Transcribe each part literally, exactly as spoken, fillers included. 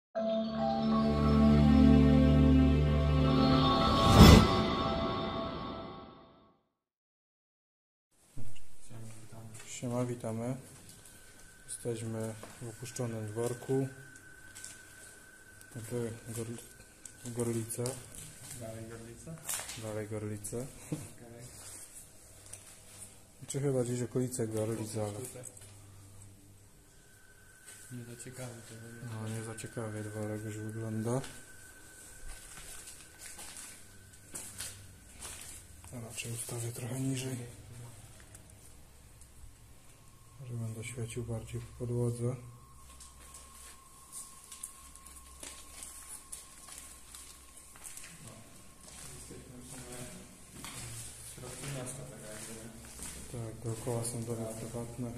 Siema, witamy. Jesteśmy w opuszczonym dworku w, Gor w Gorlice. Dalej Gorlice? Dalej Gorlice. Okay. Czy chyba gdzieś okolice Gorlic, ale... Nie za ciekawe to wygląda. No, nie za ciekawie dworek już wygląda. A raczej ustawię trochę niżej, że będę świecił bardziej w podłodze. Tak, dookoła są domy prywatne.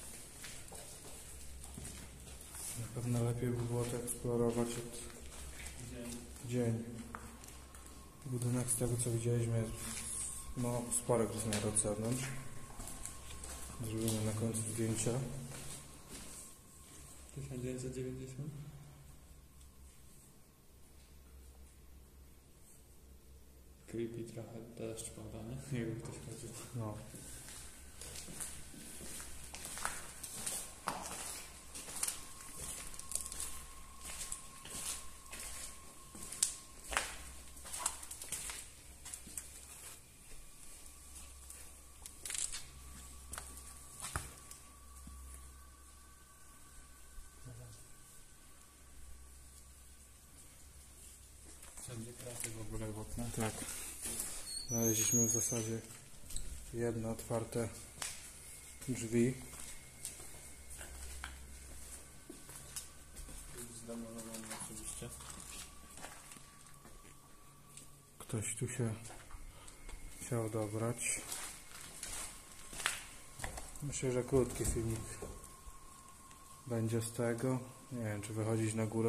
Na pewno lepiej by było to eksplorować od dzień. dzień. Budynek, z tego co widzieliśmy, jest no, sporek rozmiar od zewnątrz. Zrobimy na końcu zdjęcia. tysiąc dziewięćset dziewięćdziesiąt? Creepy trochę deszcz pada, nie? Jakby ktoś chodził. No. Wszędzie kraty w ogóle w oknach. Tak. Znaleźliśmy w zasadzie jedno otwarte drzwi. Zdemolowane oczywiście. Ktoś tu się chciał dobrać. Myślę, że krótki filmik będzie z tego. Nie wiem, czy wychodzić na górę.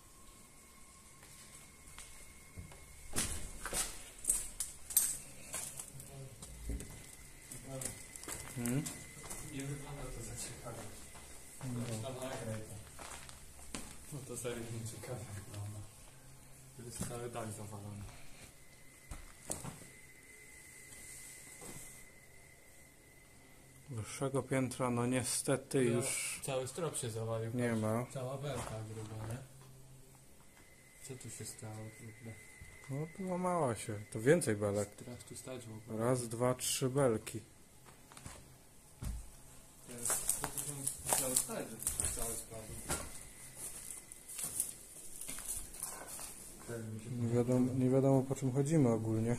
Hmm? Nie wygląda to za ciekawe. No. No to serio nie ciekawe wygląda. To jest cały dach zawalony. Wyższego piętra, no niestety Ja, już cały strop się zawalił. nie ma. Cała belka gruba, nie? Co tu się stało? Kurde? No to łamała się. To więcej belek. Teraz tu stać w ogóle. Raz, dwa, trzy belki. To musiało stać, że to cały spadł. Nie wiadomo, nie wiadomo po czym chodzimy ogólnie.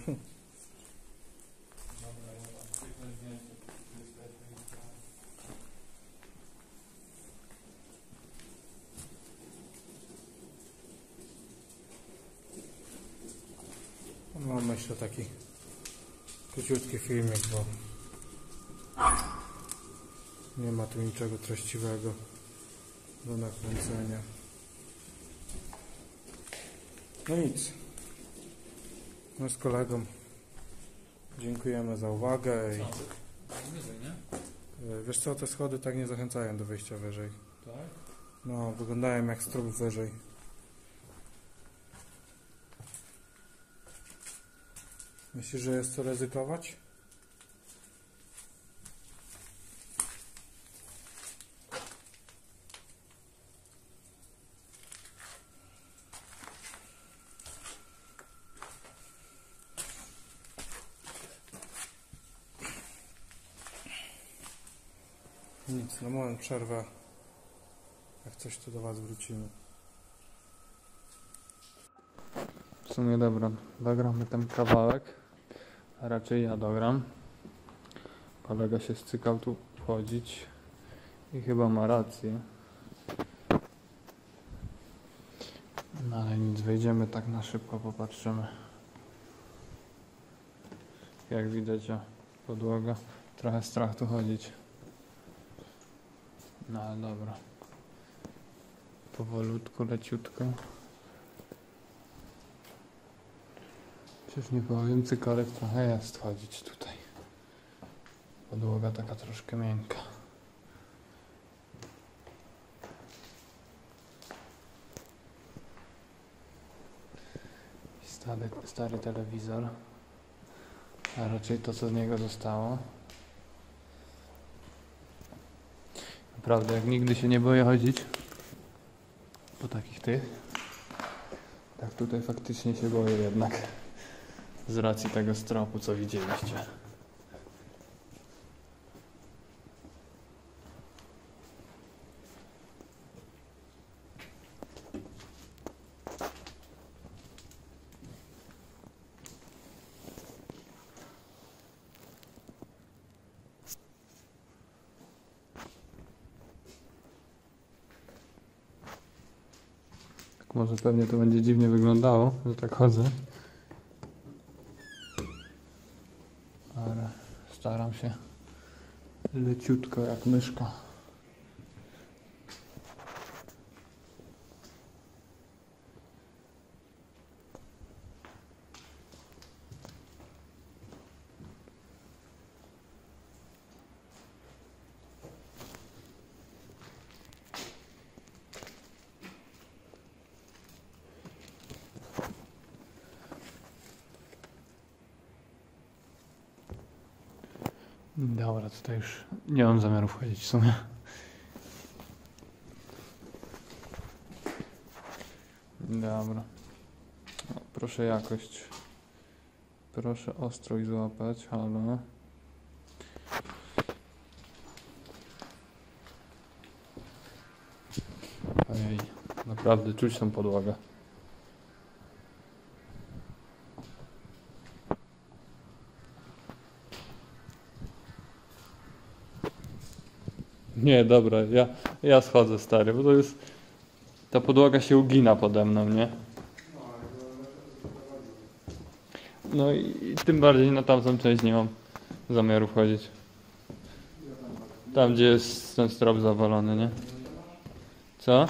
Mam myślę taki króciutki filmik, bo nie ma tu niczego treściwego do nakręcenia. No nic. My z kolegą dziękujemy za uwagę. I, Wyżej, nie? wiesz co, te schody tak nie zachęcają do wyjścia wyżej. Tak? No, wyglądają jak strop wyżej. Myślisz, że jest co ryzykować? Nic, na moment przerwę. Jak coś, to do Was wrócimy. W sumie dobra, dogramy ten kawałek, a raczej ja dogram. Kolega się scykał tu wchodzić i chyba ma rację. No ale nic, wejdziemy tak na szybko, popatrzymy. Jak widać, o, podłoga, trochę strach tu chodzić. No ale dobra. Powolutku, leciutko. Przecież nie powiem, cykorek trochę jest chodzić tutaj. Podłoga taka troszkę miękka. Stary, stary telewizor, a raczej to, co z niego zostało. Naprawdę, jak nigdy się nie boję chodzić po takich tych, tak tutaj faktycznie się boję jednak, z racji tego stropu, co widzieliście. Może pewnie to będzie dziwnie wyglądało, że tak chodzę. Ale staram się leciutko jak myszka. Dobra, tutaj już nie mam zamiaru wchodzić w sumie. Dobra. O, proszę jakość. Proszę ostrość złapać, halo. Ojej, naprawdę czuć tą podłogę. Nie, dobra, ja, ja schodzę, stary, bo to jest... Ta podłoga się ugina pode mną, nie? No i, i tym bardziej na tamtą część nie mam zamiaru wchodzić. Tam, gdzie jest ten strop zawalony, nie? Co?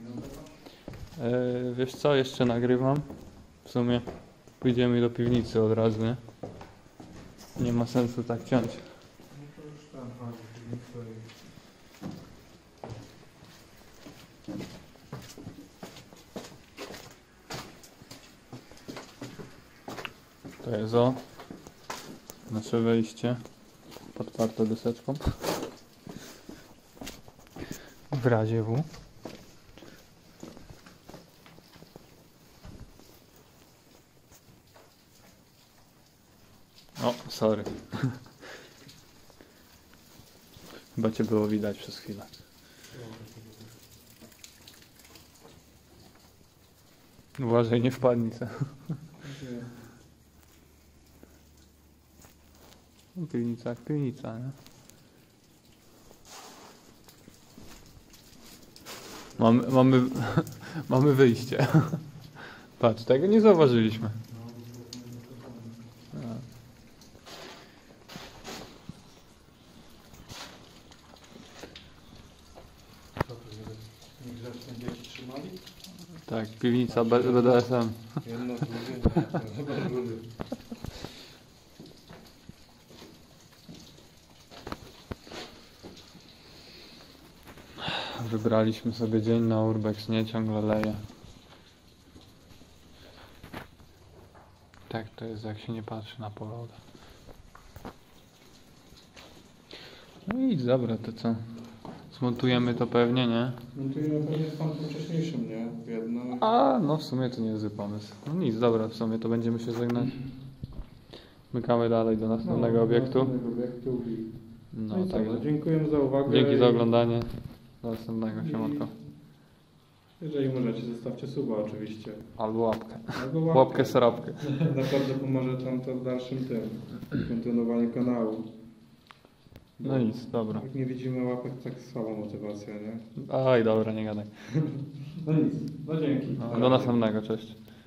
Yy, wiesz co, jeszcze nagrywam. W sumie pójdziemy do piwnicy od razu, nie? Nie ma sensu tak ciąć. To jest o nasze wejście podparte deseczką w razie W. O, sorry. Chyba cię było widać przez chwilę. Uważaj, nie wpadnij se. Piwnica jak piwnica, nie? Mamy, mamy, mamy wyjście. Patrz, tego nie zauważyliśmy. Tak, piwnica B D S M. Jedno z drugim. Wybraliśmy sobie dzień na urbex, nie? Ciągle leje. Tak to jest, jak się nie patrzy na pogodę. No i dobra, to co? Zmontujemy to pewnie, nie? Montujemy pewnie z tamtym wcześniejszym, nie? W jedno. A, no w sumie to nie jest zły pomysł. No nic, dobra, w sumie to będziemy się żegnać. Mykamy dalej do następnego No, obiektu. następnego obiektu i... No, No i tak. co, dziękujemy za uwagę. Dzięki za oglądanie. Do następnego, siemanko. Jeżeli możecie, zostawcie suba oczywiście. Albo łapkę. Albo łapkę. Łapkę, sarapkę. Naprawdę pomoże tam to w dalszym tym, kontynuowaniu kanału. No nic, dobra. Jak nie widzimy łapek, tak słaba motywacja, nie? Aj, dobra, nie gadaj. No nic, no dzięki. No, do następnego, cześć.